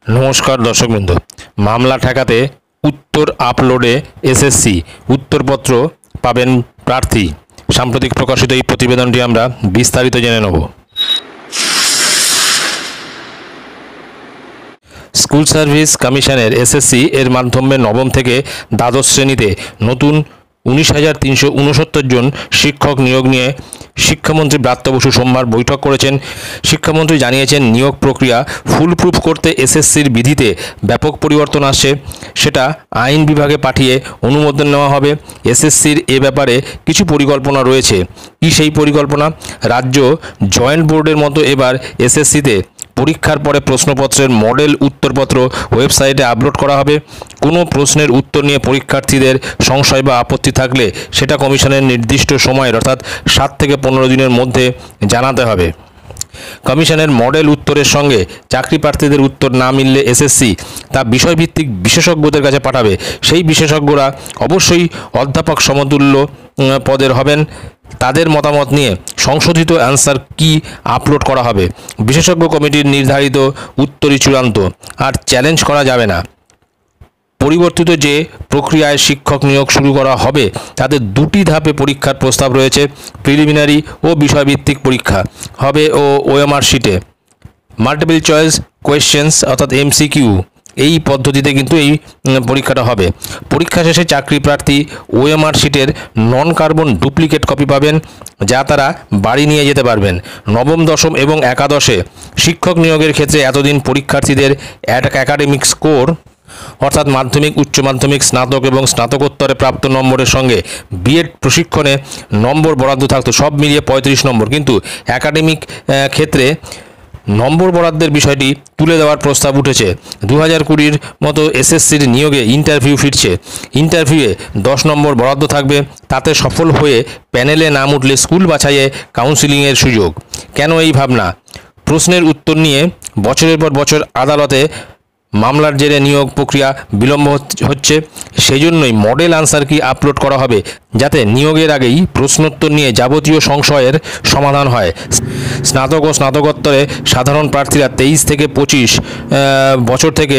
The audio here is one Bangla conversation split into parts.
নমস্কার দর্শকবৃন্দ, মামলা ঠেকাতে উত্তর আপলোডে এসএসসি উত্তরপত্র পাবেন প্রার্থী। সাম্প্রতিক প্রকাশিত এই প্রতিবেদনটি আমরা বিস্তারিত জেনে নেব। স্কুল সার্ভিস কমিশনের এসএসসি এর মাধ্যমে নবম থেকে দ্বাদশ শ্রেণীতে নতুন 19,369 জন শিক্ষক নিয়োগ নিয়ে শিক্ষামন্ত্রী ব্রাত্য বসু সোমবার বৈঠক করেছেন। শিক্ষামন্ত্রী জানিয়েছেন, নিয়োগ প্রক্রিয়া ফুলপ্রুফ করতে এসএসসির বিধিতে ব্যাপক পরিবর্তন আসছে, সেটা আইন বিভাগে পাঠিয়ে অনুমোদন নেওয়া হবে। এসএসসির এ ব্যাপারে কিছু পরিকল্পনা রয়েছে। কি সেই পরিকল্পনা? রাজ্য জয়েন্ট বোর্ডের মতো এবার এসএসসিতে পরীক্ষার পরে প্রশ্নপত্রের মডেল উত্তরপত্র ওয়েবসাইটে আপলোড করা হবে। কোনো প্রশ্নের উত্তর নিয়ে পরীক্ষার্থীদের সংশয় বা আপত্তি থাকলে সেটা কমিশনের নির্দিষ্ট সময়ের অর্থাৎ 7 থেকে 15 দিনের মধ্যে জানাতে হবে। কমিশনের মডেল উত্তরের সঙ্গে চাকরি প্রার্থীদের উত্তর না মিললে এসএসসি তা বিষয়ভিত্তিক বিশেষজ্ঞদের কাছে পাঠাবে। সেই বিশেষজ্ঞরা অবশ্যই অধ্যাপক সমতুল্য পদের হবেন। তাদের মতামত নিয়ে সংশোধিত অ্যান্সার কি আপলোড করা হবে। বিশেষজ্ঞ কমিটির নির্ধারিত উত্তরই চূড়ান্ত, আর চ্যালেঞ্জ করা যাবে না। পরিবর্তিত যে প্রক্রিয়ায় শিক্ষক নিয়োগ শুরু করা হবে তাতে 2টি ধাপে পরীক্ষার প্রস্তাব রয়েছে। প্রিলিমিনারি ও বিষয়ভিত্তিক পরীক্ষা হবে ও ওএমআর শিটে মাল্টিপল চয়েস কোয়েশ্চেন্স অর্থাৎ এমসিকিউ এই পদ্ধতিতে কিন্তু এই পরীক্ষাটা হবে। পরীক্ষা শেষে চাকরি প্রার্থী ওএমআর শিটের নন কার্বন ডুপ্লিকেট কপি পাবেন, যা তারা বাড়ি নিয়ে যেতে পারবেন। নবম, দশম এবং একাদশে শিক্ষক নিয়োগের ক্ষেত্রে এতদিন পরীক্ষার্থীদের একাডেমিক স্কোর অর্থাৎ মাধ্যমিক, উচ্চ মাধ্যমিক, স্নাতক এবং স্নাতকোত্তরে প্রাপ্ত নম্বরের সঙ্গে বিএড প্রশিক্ষণে নম্বর বরাদ্দ থাকতো, সব মিলিয়ে 35 নম্বর। কিন্তু একাডেমিক ক্ষেত্রে নম্বর বরাদ্দের বিষয়টি তুলে দেওয়ার প্রস্তাব উঠেছে। 2020 মতো এসএসসির নিয়োগে ইন্টারভিউ ফিরছে। ইন্টারভিউয়ে 10 নম্বর বরাদ্দ থাকবে। তাতে সফল হয়ে প্যানেলে নাম উঠলে স্কুল বাছাইয়ে কাউন্সিলিংয়ের সুযোগ। কেন এই ভাবনা? প্রশ্নের উত্তর নিয়ে বছরের পর বছর আদালতে মামলার জেরে নিয়োগ প্রক্রিয়া বিলম্ব হচ্ছে। সেই জন্যই মডেল আনসার কি আপলোড করা হবে, যাতে নিয়োগের আগেই প্রশ্নোত্তর নিয়ে যাবতীয় সংশয়ের সমাধান হয়। স্নাতক ও স্নাতকোত্তরে সাধারণ প্রার্থীরা 23 থেকে 25 বছর থেকে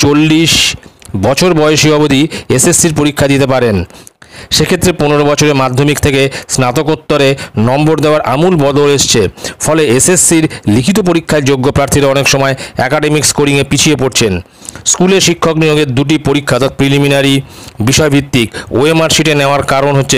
40 বছর বয়সী অবধি এসএসসির পরীক্ষা দিতে পারেন। সেক্ষেত্রে 15 বছরের মাধ্যমিক থেকে স্নাতকোত্তরে নম্বর দেওয়ার আমূল বদল এসছে। ফলে এসএসসির লিখিত পরীক্ষায় যোগ্য প্রার্থীরা অনেক সময় একাডেমিক স্কোরিংয়ে পিছিয়ে পড়ছেন। স্কুলে শিক্ষক নিয়োগের 2টি পরীক্ষা অর্থাৎ প্রিলিমিনারি বিষয়ভিত্তিক ওএমআর শিটে নেওয়ার কারণ হচ্ছে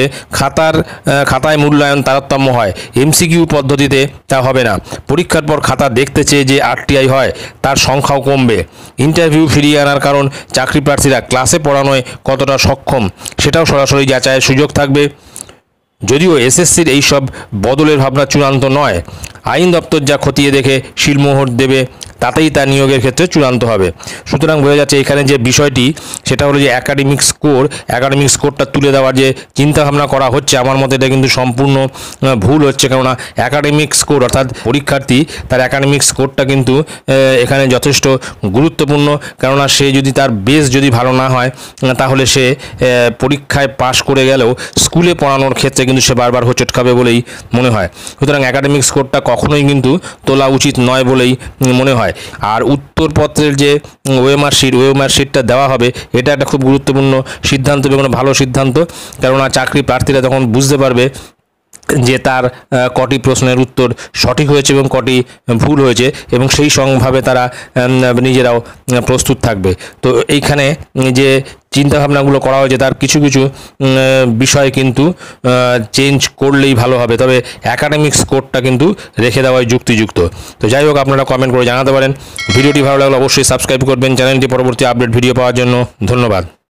খাতায় মূল্যায়ন তারতম্য হয়, এমসিকিউ পদ্ধতিতে তা হবে না। পরীক্ষার পর খাতা দেখতে চেয়ে যে আরটিআই হয় তার সংখ্যাও কমবে। ইন্টারভিউ ফিরিয়ে আনার কারণ চাকরি প্রার্থীরা ক্লাসে পড়ানোয় কতটা সক্ষম সেটাও সরাসরি যাচাইয়ের সুযোগ থাকবে। যদিও এসএসসির এইসব বদলের ভাবনা চূড়ান্ত নয়, আইন দপ্তর যা খতিয়ে দেখে শিলমোহর দেবে তাতেই তা নিয়োগের ক্ষেত্রে চূড়ান্ত হবে। সুতরাং বোঝা যাচ্ছে এখানে যে বিষয়টি সেটা হলো যে একাডেমিক স্কোরটা তুলে দেওয়ার যে চিন্তাভাবনা করা হচ্ছে, আমার মতে এটা কিন্তু সম্পূর্ণ ভুল হচ্ছে। কেননা একাডেমিক স্কোর অর্থাৎ পরীক্ষার্থী তার একাডেমিক স্কোরটা কিন্তু এখানে যথেষ্ট গুরুত্বপূর্ণ। কেননা সে যদি তার বেস যদি ভালো না হয় তাহলে সে পরীক্ষায় পাশ করে গেলেও স্কুলে পড়ানোর ক্ষেত্রে কিন্তু সে বারবার হোঁচট খাবে বলেই মনে হয়। সুতরাং একাডেমিক স্কোরটা কখনোই কিন্তু তোলা উচিত নয় বলেই মনে হয়। আর উত্তরপত্রের যে ওএমআর শিটটা দেওয়া হবে এটা একটা খুব গুরুত্বপূর্ণ সিদ্ধান্ত এবং ভালো সিদ্ধান্ত। কেননা চাকরি প্রার্থীরা তখন বুঝতে পারবে যে তার কটি প্রশ্নের উত্তর সঠিক হয়েছে এবং কটি ভুল হয়েছে, এবং সেই সঙ্গভাবে তারা নিজেরাও প্রস্তুত থাকবে। তো এইখানে যে চিন্তাভাবনাগুলো করা হয়েছে তার কিছু কিছু বিষয় কিন্তু চেঞ্জ করলেই ভালো হবে, তবে একাডেমিক স্কোরটা কিন্তু রেখে দেওয়াই যুক্তিযুক্ত। তো যাই হোক, আপনারা কমেন্ট করে জানাতে পারেন। ভিডিওটি ভালো লাগলে অবশ্যই সাবস্ক্রাইব করবেন চ্যানেলটি পরবর্তী আপডেট ভিডিও পাওয়ার জন্য। ধন্যবাদ।